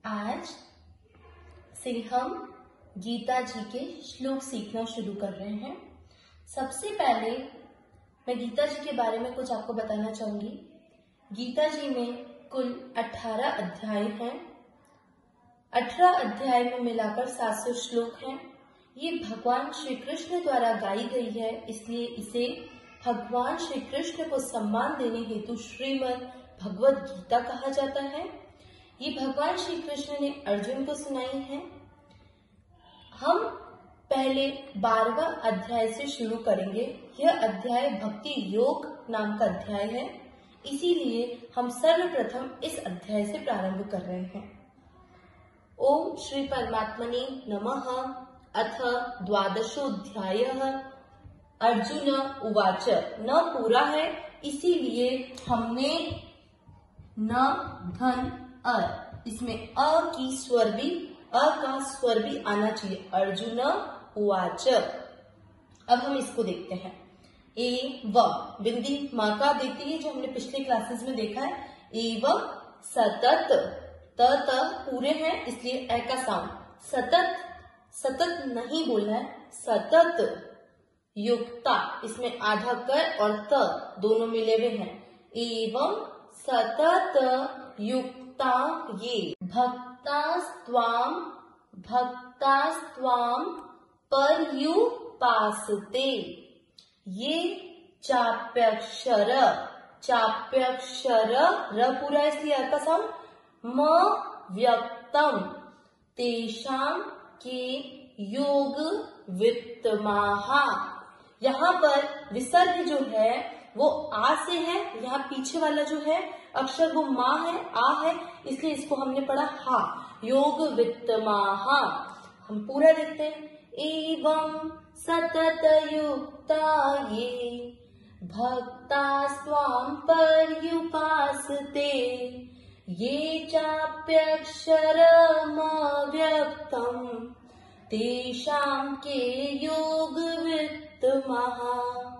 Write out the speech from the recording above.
आज से हम गीता जी के श्लोक सीखना शुरू कर रहे हैं। सबसे पहले मैं गीता जी के बारे में कुछ आपको बताना चाहूंगी। गीता जी में कुल 18 अध्याय हैं। 18 अध्याय में मिलाकर 700 श्लोक हैं। ये भगवान श्री कृष्ण द्वारा गाई गई है, इसलिए इसे भगवान श्री कृष्ण को सम्मान देने हेतु श्रीमद् भगवद गीता कहा जाता है। ये भगवान श्री कृष्ण ने अर्जुन को सुनाई है। हम पहले 12वां अध्याय से शुरू करेंगे। यह अध्याय भक्ति योग नाम का अध्याय है, इसीलिए हम सर्वप्रथम इस अध्याय से प्रारंभ कर रहे हैं। ओम श्री परमात्मने नमः। अथ द्वादशोऽध्यायः। अर्जुन उवाच। न पूरा है, इसीलिए हमने न धन इसमें अ की स्वर भी अ का स्वर भी आना चाहिए। अर्जुन उवाच। अब हम इसको देखते हैं। एवं बिंदी माँ का देती है, जो हमने पिछले क्लासेस में देखा है। एवं सतत त पूरे हैं, इसलिए ए का साउंड सतत सतत नहीं बोलना है, सतत युक्ता, इसमें आधा कर और त दोनों मिले हुए हैं। एवं सतत युक्ता ये भक्तास्त्वाम पर्युपासते। ये चाप्यक्षर र पूरा इसलिए अ का साउंड म व्यक्तम तेषाम के योग वित्तमाहा। यहाँ पर विसर्ग जो है वो आ से है, यहाँ पीछे वाला जो है अक्षर वो माँ है, आ है, इसलिए इसको हमने पढ़ा हा। योग वित्तमाहा। हम पूरा देखते हैं। एवं सतत युक्ता ये भक्तास्त्वां पर्युपासते। ये चाप्यक्षरमव्यक्तम् तेषां के योग वित्तमाहा।